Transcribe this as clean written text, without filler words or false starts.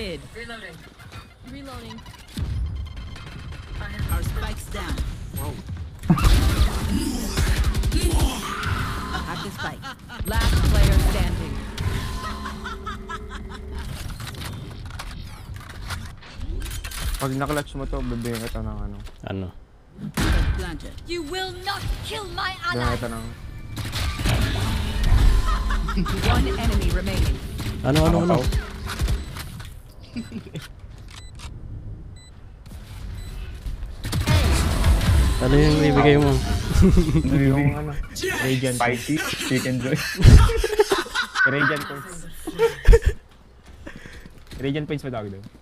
mid. Reloading. Reloading. Our spike's down. Wow. Have the spike. Last player standing. Pag naklutch mo to, bibigyan kita ng ano. Ano? Planted. You will not kill my Bibigyan ally. kita ng... One enemy remaining. Ano? Ano yung ibigay mo? Yung ano. Radiant Spicy chicken joy. Radiant points. Radiant points pa dog daw.